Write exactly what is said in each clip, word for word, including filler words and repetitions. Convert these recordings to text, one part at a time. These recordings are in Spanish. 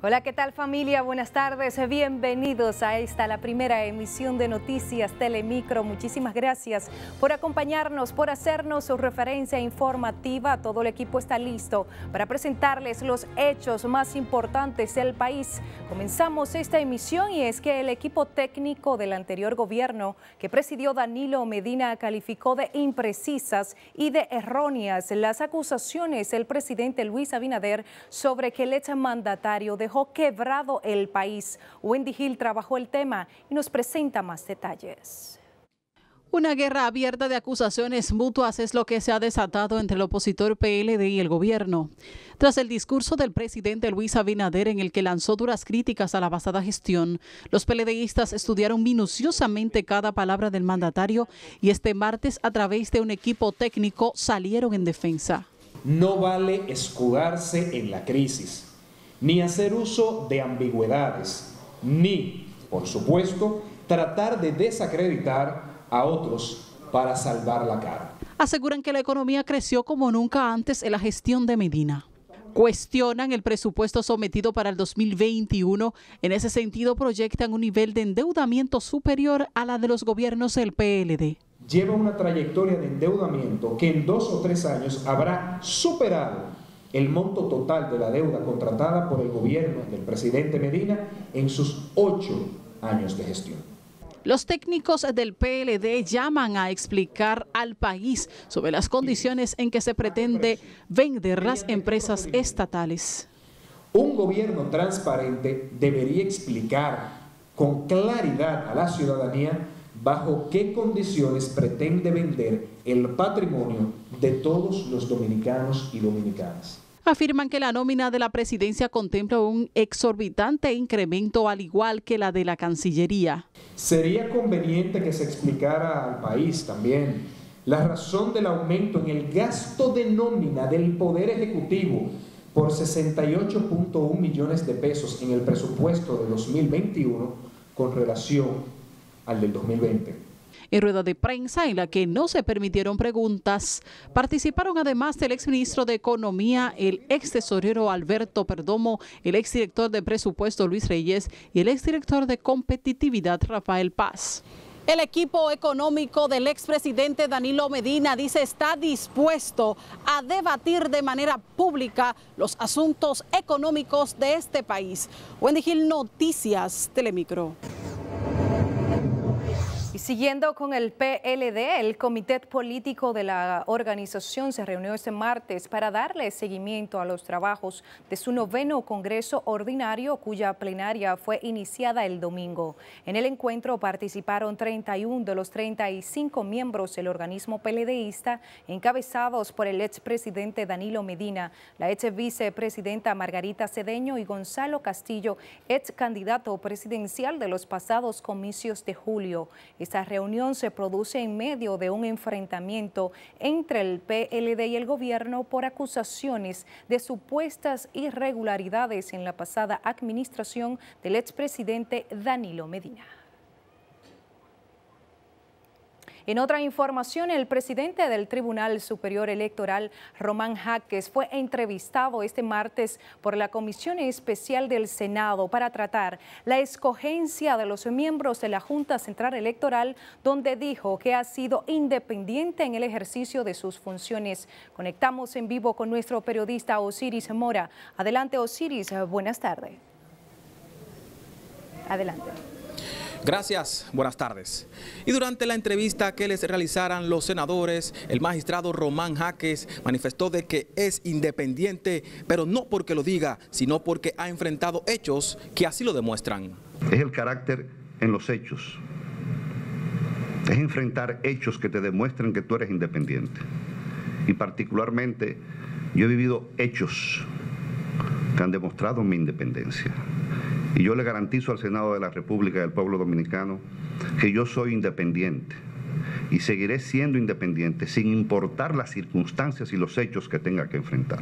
Hola, ¿qué tal familia? Buenas tardes, bienvenidos a esta, la primera emisión de Noticias Telemicro. Muchísimas gracias por acompañarnos, por hacernos su referencia informativa. Todo el equipo está listo para presentarles los hechos más importantes del país. Comenzamos esta emisión y es que el equipo técnico del anterior gobierno que presidió Danilo Medina calificó de imprecisas y de erróneas las acusaciones del presidente Luis Abinader sobre que el exmandatario dejó quebrado el país. Wendy Gil trabajó el tema y nos presenta más detalles. Una guerra abierta de acusaciones mutuas es lo que se ha desatado entre el opositor P L D y el gobierno. Tras el discurso del presidente Luis Abinader en el que lanzó duras críticas a la pasada gestión, los PLDistas estudiaron minuciosamente cada palabra del mandatario y este martes a través de un equipo técnico salieron en defensa. No vale escudarse en la crisis, ni hacer uso de ambigüedades, ni, por supuesto, tratar de desacreditar a otros para salvar la cara. Aseguran que la economía creció como nunca antes en la gestión de Medina. Cuestionan el presupuesto sometido para el dos mil veintiuno. En ese sentido, proyectan un nivel de endeudamiento superior a la de los gobiernos del P L D. Lleva una trayectoria de endeudamiento que en dos o tres años habrá superado el monto total de la deuda contratada por el gobierno del presidente Medina en sus ocho años de gestión. Los técnicos del P L D llaman a explicar al país sobre las condiciones en que se pretende vender las empresas estatales. Un gobierno transparente debería explicar con claridad a la ciudadanía bajo qué condiciones pretende vender el patrimonio de todos los dominicanos y dominicanas. Afirman que la nómina de la presidencia contempla un exorbitante incremento al igual que la de la Cancillería. Sería conveniente que se explicara al país también la razón del aumento en el gasto de nómina del Poder Ejecutivo por sesenta y ocho punto uno millones de pesos en el presupuesto de dos mil veintiuno con relación al del dos mil veinte. En rueda de prensa en la que no se permitieron preguntas, participaron además del exministro de Economía, el ex tesorero Alberto Perdomo, el exdirector de Presupuesto Luis Reyes y el exdirector de Competitividad Rafael Paz. El equipo económico del expresidente Danilo Medina dice está dispuesto a debatir de manera pública los asuntos económicos de este país. Wendy Gil, Noticias Telemicro. Y siguiendo con el P L D, el comité político de la organización se reunió este martes para darle seguimiento a los trabajos de su noveno Congreso Ordinario, cuya plenaria fue iniciada el domingo. En el encuentro participaron treinta y uno de los treinta y cinco miembros del organismo PLDista, encabezados por el expresidente Danilo Medina, la ex vicepresidenta Margarita Cedeño y Gonzalo Castillo, ex candidato presidencial de los pasados comicios de julio. Esta reunión se produce en medio de un enfrentamiento entre el P L D y el gobierno por acusaciones de supuestas irregularidades en la pasada administración del expresidente Danilo Medina. En otra información, el presidente del Tribunal Superior Electoral, Román Jaques, fue entrevistado este martes por la Comisión Especial del Senado para tratar la escogencia de los miembros de la Junta Central Electoral, donde dijo que ha sido independiente en el ejercicio de sus funciones. Conectamos en vivo con nuestro periodista Osiris Mora. Adelante, Osiris, buenas tardes. Adelante. Gracias, buenas tardes. Y durante la entrevista que les realizaran los senadores, el magistrado Román Jaques manifestó de que es independiente, pero no porque lo diga, sino porque ha enfrentado hechos que así lo demuestran. Es el carácter en los hechos. Es enfrentar hechos que te demuestran que tú eres independiente. Y particularmente, yo he vivido hechos que han demostrado mi independencia. Y yo le garantizo al Senado de la República y al pueblo dominicano que yo soy independiente y seguiré siendo independiente sin importar las circunstancias y los hechos que tenga que enfrentar.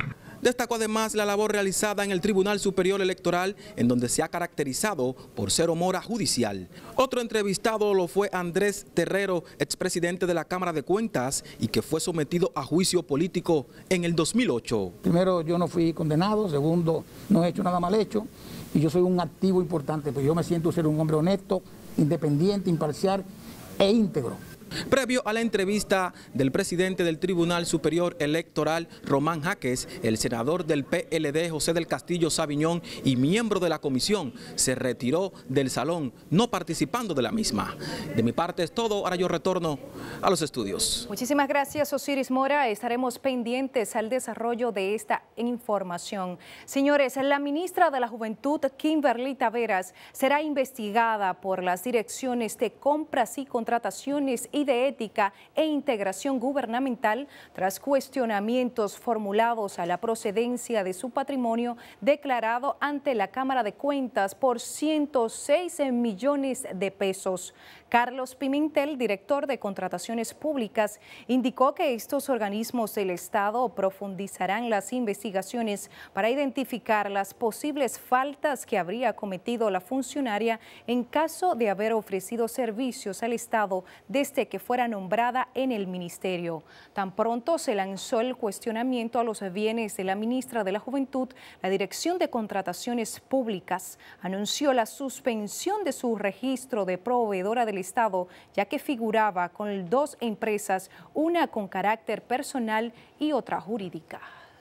Destacó además la labor realizada en el Tribunal Superior Electoral, en donde se ha caracterizado por cero mora judicial. Otro entrevistado lo fue Andrés Terrero, expresidente de la Cámara de Cuentas y que fue sometido a juicio político en el dos mil ocho. Primero, yo no fui condenado. Segundo, no he hecho nada mal hecho. Y yo soy un activo importante, pues yo me siento ser un hombre honesto, independiente, imparcial e íntegro. Previo a la entrevista del presidente del Tribunal Superior Electoral, Román Jaques, el senador del P L D, José del Castillo Sabiñón, y miembro de la comisión, se retiró del salón, no participando de la misma. De mi parte es todo, ahora yo retorno a los estudios. Muchísimas gracias, Osiris Mora. Estaremos pendientes al desarrollo de esta información. Señores, la ministra de la Juventud, Kimberly Taveras, será investigada por las direcciones de compras y contrataciones y de ética e integración gubernamental tras cuestionamientos formulados a la procedencia de su patrimonio declarado ante la Cámara de Cuentas por ciento seis millones de pesos. Carlos Pimentel, director de Contrataciones Públicas, indicó que estos organismos del Estado profundizarán las investigaciones para identificar las posibles faltas que habría cometido la funcionaria en caso de haber ofrecido servicios al Estado desde que fuera nombrada en el ministerio. Tan pronto se lanzó el cuestionamiento a los bienes de la ministra de la Juventud, la Dirección de Contrataciones Públicas anunció la suspensión de su registro de proveedora del Estado, ya que figuraba con dos empresas, una con carácter personal y otra jurídica.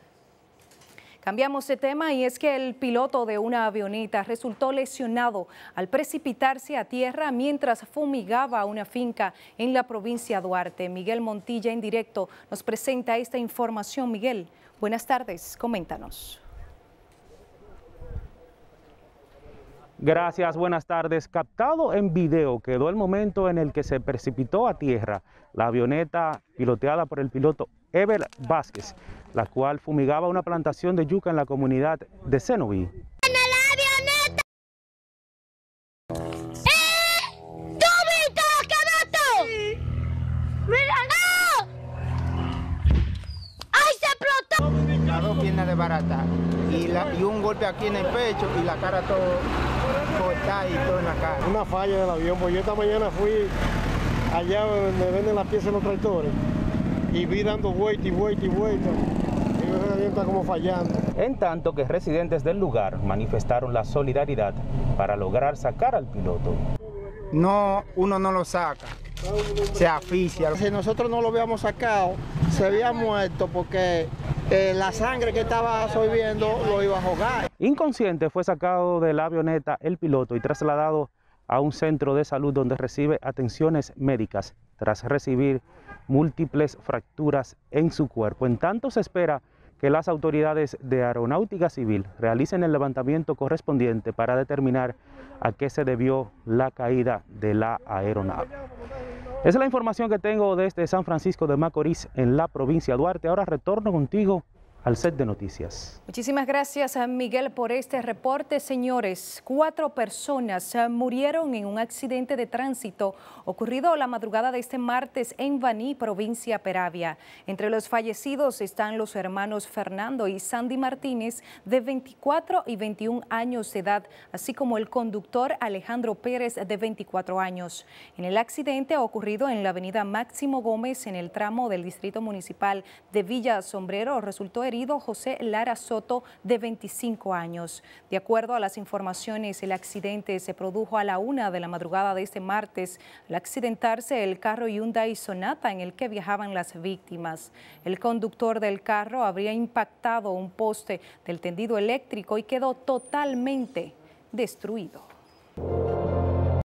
Cambiamos de tema y es que el piloto de una avioneta resultó lesionado al precipitarse a tierra mientras fumigaba una finca en la provincia de Duarte. Miguel Montilla en directo nos presenta esta información. Miguel, buenas tardes, coméntanos. Gracias, buenas tardes. Captado en video quedó el momento en el que se precipitó a tierra la avioneta piloteada por el piloto Ever Vázquez, la cual fumigaba una plantación de yuca en la comunidad de Cenoví. ¡En la avioneta! ¡Eh! ¿Tú viste lo que mató? Sí. ¡Mira, no! ¡Ay, se explotó! Las dos piernas de barata y, la, y un golpe aquí en el pecho y la cara todo cortada y todo en la cara. Una falla del avión, pues yo esta mañana fui allá donde venden las piezas de los tractores y vi dando vuelta y vuelta y vuelta. Y el avión está como fallando. En tanto que residentes del lugar manifestaron la solidaridad para lograr sacar al piloto. No, uno no lo saca, se asfixia. Si nosotros no lo habíamos sacado, se había muerto porque eh, la sangre que estaba absorbiendo lo iba a ahogar. Inconsciente fue sacado de la avioneta el piloto y trasladado a un centro de salud donde recibe atenciones médicas tras recibir múltiples fracturas en su cuerpo. En tanto se espera que las autoridades de Aeronáutica Civil realicen el levantamiento correspondiente para determinar a qué se debió la caída de la aeronave. Esa es la información que tengo desde San Francisco de Macorís, en la provincia de Duarte. Ahora retorno contigo al set de noticias. Muchísimas gracias, Miguel, por este reporte. Señores, cuatro personas murieron en un accidente de tránsito ocurrido la madrugada de este martes en Baní, provincia Peravia. Entre los fallecidos están los hermanos Fernando y Sandy Martínez, de veinticuatro y veintiún años de edad, así como el conductor Alejandro Pérez, de veinticuatro años. En el accidente ocurrido en la avenida Máximo Gómez, en el tramo del distrito municipal de Villa Sombrero, resultó herido José Lara Soto, de veinticinco años. De acuerdo a las informaciones, el accidente se produjo a la una de la madrugada de este martes al accidentarse el carro Hyundai Sonata en el que viajaban las víctimas. El conductor del carro habría impactado un poste del tendido eléctrico y quedó totalmente destruido.